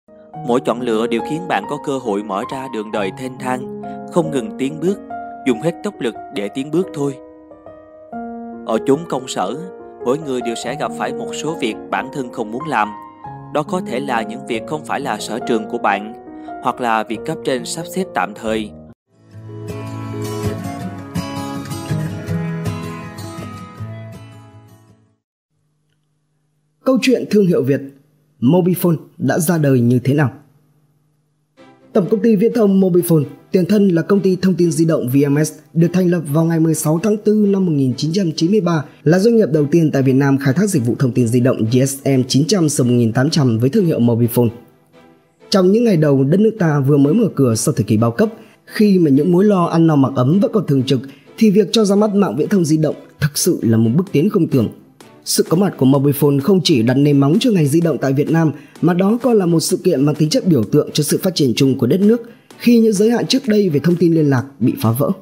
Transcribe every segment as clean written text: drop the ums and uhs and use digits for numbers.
Mỗi chọn lựa đều khiến bạn có cơ hội mở ra đường đời thênh thang, không ngừng tiến bước, dùng hết tốc lực để tiến bước thôi. Ở chốn công sở, mỗi người đều sẽ gặp phải một số việc bản thân không muốn làm. Đó có thể là những việc không phải là sở trường của bạn, hoặc là việc cấp trên sắp xếp tạm thời. Câu chuyện thương hiệu Việt Mobifone đã ra đời như thế nào? Tổng công ty viễn thông Mobifone, tiền thân là công ty thông tin di động VMS, được thành lập vào ngày 16 tháng 4 năm 1993, là doanh nghiệp đầu tiên tại Việt Nam khai thác dịch vụ thông tin di động GSM 900/1800 với thương hiệu Mobifone. Trong những ngày đầu đất nước ta vừa mới mở cửa sau thời kỳ bao cấp, khi mà những mối lo ăn no mặc ấm vẫn còn thường trực, thì việc cho ra mắt mạng viễn thông di động thực sự là một bước tiến không tưởng. Sự có mặt của Mobifone không chỉ đặt nền móng cho ngành di động tại Việt Nam, mà đó còn là một sự kiện mang tính chất biểu tượng cho sự phát triển chung của đất nước khi những giới hạn trước đây về thông tin liên lạc bị phá vỡ.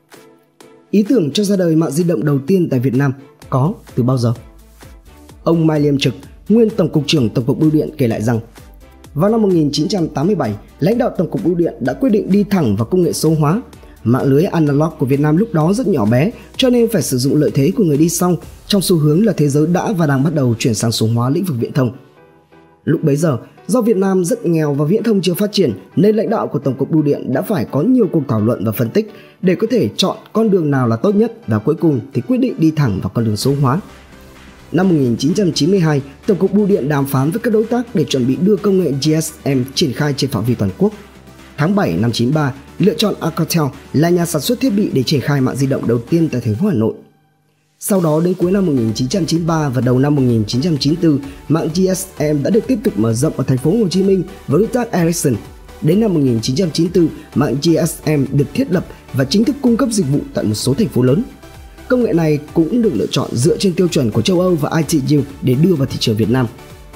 Ý tưởng cho ra đời mạng di động đầu tiên tại Việt Nam có từ bao giờ? Ông Mai Liêm Trực, nguyên Tổng cục trưởng Tổng cục Bưu điện kể lại rằng, vào năm 1987, lãnh đạo Tổng cục Bưu điện đã quyết định đi thẳng vào công nghệ số hóa. Mạng lưới analog của Việt Nam lúc đó rất nhỏ bé, cho nên phải sử dụng lợi thế của người đi sau, trong xu hướng là thế giới đã và đang bắt đầu chuyển sang số hóa lĩnh vực viễn thông. Lúc bấy giờ, do Việt Nam rất nghèo và viễn thông chưa phát triển, nên lãnh đạo của Tổng cục Bưu điện đã phải có nhiều cuộc thảo luận và phân tích để có thể chọn con đường nào là tốt nhất, và cuối cùng thì quyết định đi thẳng vào con đường số hóa. Năm 1992, Tổng cục Bưu điện đàm phán với các đối tác để chuẩn bị đưa công nghệ GSM triển khai trên phạm vi toàn quốc. Tháng 7 năm 93, lựa chọn Alcatel là nhà sản xuất thiết bị để triển khai mạng di động đầu tiên tại thành phố Hà Nội. Sau đó đến cuối năm 1993 và đầu năm 1994, mạng GSM đã được tiếp tục mở rộng ở thành phố Hồ Chí Minh với đối tác Ericsson. Đến năm 1994, mạng GSM được thiết lập và chính thức cung cấp dịch vụ tại một số thành phố lớn. Công nghệ này cũng được lựa chọn dựa trên tiêu chuẩn của châu Âu và ITU để đưa vào thị trường Việt Nam.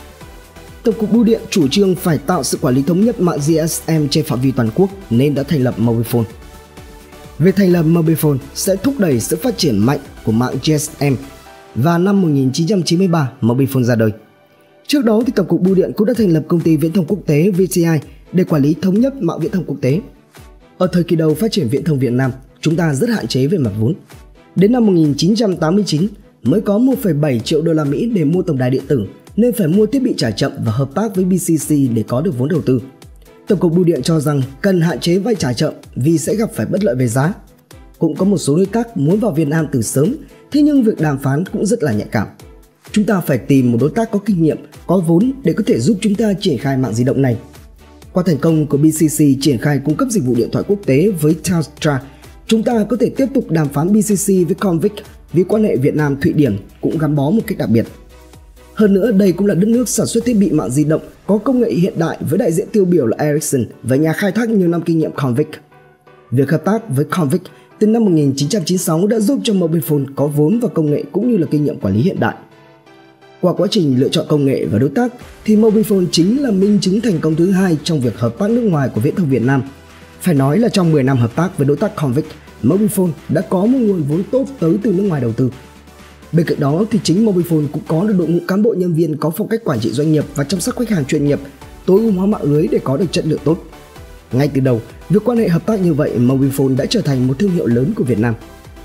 Tổng cục Bưu điện chủ trương phải tạo sự quản lý thống nhất mạng GSM trên phạm vi toàn quốc nên đã thành lập Mobifone. Việc thành lập Mobifone sẽ thúc đẩy sự phát triển mạnh của mạng GSM, và năm 1993 Mobifone ra đời. Trước đó thì Tổng cục Bưu điện cũng đã thành lập công ty viễn thông quốc tế VTI để quản lý thống nhất mạng viễn thông quốc tế. Ở thời kỳ đầu phát triển viễn thông Việt Nam, chúng ta rất hạn chế về mặt vốn. Đến năm 1989 mới có 1,7 triệu đô la Mỹ để mua tổng đài điện tử, nên phải mua thiết bị trả chậm và hợp tác với BCC để có được vốn đầu tư. Tổng cục Bưu điện cho rằng cần hạn chế vay trả chậm vì sẽ gặp phải bất lợi về giá. Cũng có một số đối tác muốn vào Việt Nam từ sớm, thế nhưng việc đàm phán cũng rất là nhạy cảm. Chúng ta phải tìm một đối tác có kinh nghiệm, có vốn để có thể giúp chúng ta triển khai mạng di động này. Qua thành công của BCC triển khai cung cấp dịch vụ điện thoại quốc tế với Telstra, chúng ta có thể tiếp tục đàm phán BCC với Comviq vì quan hệ Việt Nam-Thụy Điển cũng gắn bó một cách đặc biệt. Hơn nữa, đây cũng là đất nước sản xuất thiết bị mạng di động có công nghệ hiện đại với đại diện tiêu biểu là Ericsson và nhà khai thác nhiều năm kinh nghiệm Comviq. Việc hợp tác với Comviq từ năm 1996 đã giúp cho Mobifone có vốn và công nghệ cũng như là kinh nghiệm quản lý hiện đại. Qua quá trình lựa chọn công nghệ và đối tác thì Mobifone chính là minh chứng thành công thứ hai trong việc hợp tác nước ngoài của viễn thông Việt Nam. Phải nói là trong 10 năm hợp tác với đối tác Comviq, Mobifone đã có một nguồn vốn tốt tới từ nước ngoài đầu tư. Bên cạnh đó thì chính Mobifone cũng có được đội ngũ cán bộ nhân viên có phong cách quản trị doanh nghiệp và chăm sóc khách hàng chuyên nghiệp, tối ưu hóa mạng lưới để có được chất lượng tốt. Ngay từ đầu, việc quan hệ hợp tác như vậy, Mobifone đã trở thành một thương hiệu lớn của Việt Nam.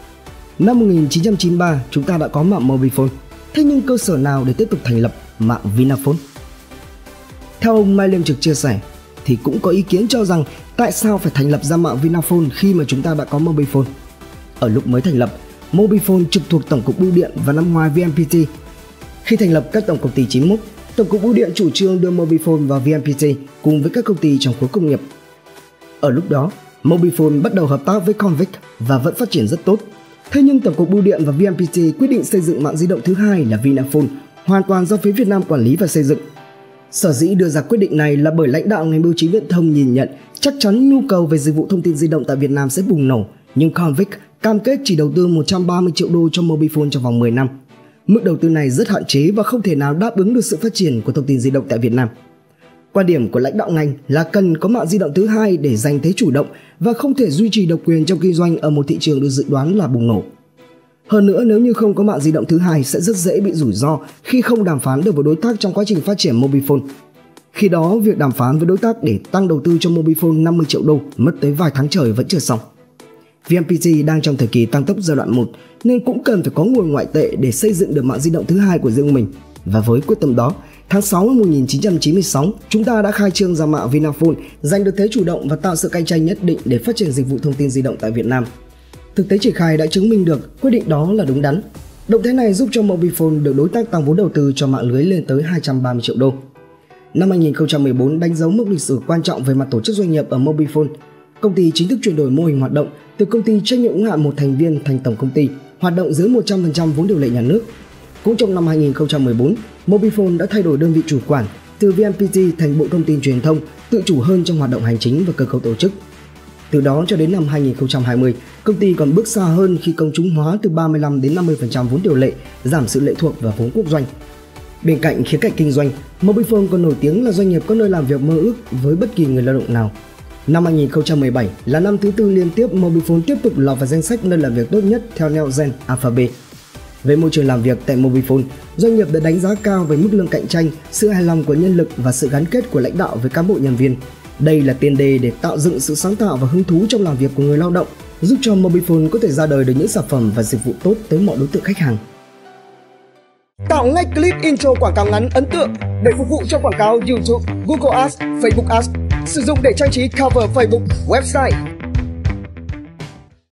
Năm 1993, chúng ta đã có mạng Mobifone. Thế nhưng cơ sở nào để tiếp tục thành lập mạng Vinaphone? Theo ông Mai Liêm Trực chia sẻ, thì cũng có ý kiến cho rằng tại sao phải thành lập ra mạng Vinaphone khi mà chúng ta đã có Mobifone. Ở lúc mới thành lập, Mobifone trực thuộc Tổng cục Bưu điện và nằm ngoài VNPT. Khi thành lập các tổng công ty 91, Tổng cục Bưu điện chủ trương đưa Mobifone vào VNPT cùng với các công ty trong khối công nghiệp. Ở lúc đó, Mobifone bắt đầu hợp tác với Comviq và vẫn phát triển rất tốt. Thế nhưng Tổng cục Bưu điện và VNPT quyết định xây dựng mạng di động thứ hai là Vinaphone, hoàn toàn do phía Việt Nam quản lý và xây dựng. Sở dĩ đưa ra quyết định này là bởi lãnh đạo ngành bưu chính viễn thông nhìn nhận chắc chắn nhu cầu về dịch vụ thông tin di động tại Việt Nam sẽ bùng nổ, nhưng Comviq cam kết chỉ đầu tư 130 triệu đô cho Mobifone trong vòng 10 năm. Mức đầu tư này rất hạn chế và không thể nào đáp ứng được sự phát triển của thông tin di động tại Việt Nam. Quan điểm của lãnh đạo ngành là cần có mạng di động thứ hai để giành thế chủ động và không thể duy trì độc quyền trong kinh doanh ở một thị trường được dự đoán là bùng nổ. Hơn nữa, nếu như không có mạng di động thứ hai sẽ rất dễ bị rủi ro khi không đàm phán được với đối tác trong quá trình phát triển Mobifone. Khi đó, việc đàm phán với đối tác để tăng đầu tư cho Mobifone 50 triệu đô mất tới vài tháng trời vẫn chưa xong. VNPT đang trong thời kỳ tăng tốc giai đoạn 1 nên cũng cần phải có nguồn ngoại tệ để xây dựng được mạng di động thứ hai của riêng mình. Và với quyết tâm đó, tháng 6 năm 1996, chúng ta đã khai trương ra mạng Vinaphone, giành được thế chủ động và tạo sự cạnh tranh nhất định để phát triển dịch vụ thông tin di động tại Việt Nam. Thực tế triển khai đã chứng minh được quyết định đó là đúng đắn. Động thái này giúp cho Mobifone được đối tác tăng vốn đầu tư cho mạng lưới lên tới 230 triệu đô. Năm 2014 đánh dấu mốc lịch sử quan trọng về mặt tổ chức doanh nghiệp ở Mobifone. Công ty chính thức chuyển đổi mô hình hoạt động từ công ty trách nhiệm hữu hạn một thành viên thành tổng công ty, hoạt động dưới 100% vốn điều lệ nhà nước. Cũng trong năm 2014, Mobifone đã thay đổi đơn vị chủ quản từ VNPT thành Bộ Thông tin Truyền thông, tự chủ hơn trong hoạt động hành chính và cơ cấu tổ chức. Từ đó cho đến năm 2020, công ty còn bước xa hơn khi công chúng hóa từ 35 đến 50% vốn điều lệ, giảm sự lệ thuộc vào vốn quốc doanh. Bên cạnh khía cạnh kinh doanh, Mobifone còn nổi tiếng là doanh nghiệp có nơi làm việc mơ ước với bất kỳ người lao động nào. Năm 2017 là năm thứ tư liên tiếp Mobifone tiếp tục lọt vào danh sách nơi làm việc tốt nhất theo Nielsen Alphabet. Về môi trường làm việc tại Mobifone, doanh nghiệp được đánh giá cao về mức lương cạnh tranh, sự hài lòng của nhân lực và sự gắn kết của lãnh đạo với cán bộ nhân viên. Đây là tiền đề để tạo dựng sự sáng tạo và hứng thú trong làm việc của người lao động, giúp cho Mobifone có thể ra đời được những sản phẩm và dịch vụ tốt tới mọi đối tượng khách hàng. Tạo ngay clip intro quảng cáo ngắn ấn tượng để phục vụ cho quảng cáo YouTube, Google Ads, Facebook Ads. Sử dụng để trang trí cover Facebook, website,